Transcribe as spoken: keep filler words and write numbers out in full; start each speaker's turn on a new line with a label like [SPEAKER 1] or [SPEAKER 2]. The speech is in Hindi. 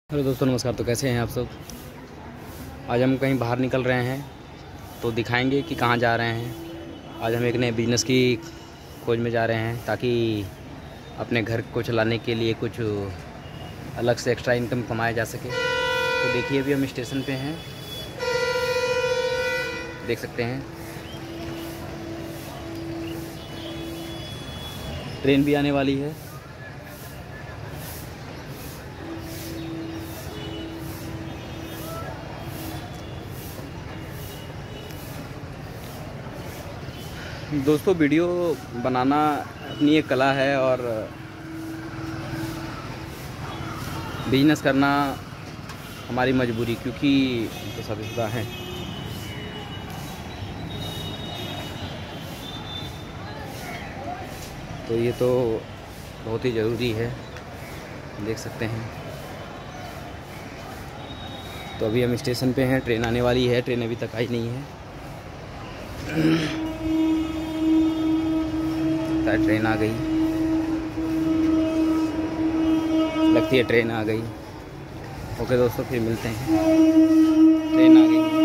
[SPEAKER 1] हेलो दोस्तों, नमस्कार। तो कैसे हैं आप सब। आज हम कहीं बाहर निकल रहे हैं तो दिखाएंगे कि कहाँ जा रहे हैं। आज हम एक नए बिज़नेस की खोज में जा रहे हैं ताकि अपने घर को चलाने के लिए कुछ अलग से एक्स्ट्रा इनकम कमाया जा सके। तो देखिए, अभी हम स्टेशन पे हैं, देख सकते हैं। ट्रेन भी आने वाली है। दोस्तों, वीडियो बनाना अपनी एक कला है और बिजनेस करना हमारी मजबूरी, क्योंकि तो शादीशुदा हैं। तो ये तो बहुत ही ज़रूरी है, देख सकते हैं। तो अभी हम स्टेशन पे हैं, ट्रेन आने वाली है। ट्रेन अभी तक आई नहीं है। ट्रेन आ गई, लगती है ट्रेन आ गई। ओके दोस्तों, फिर मिलते हैं। ट्रेन आ गई।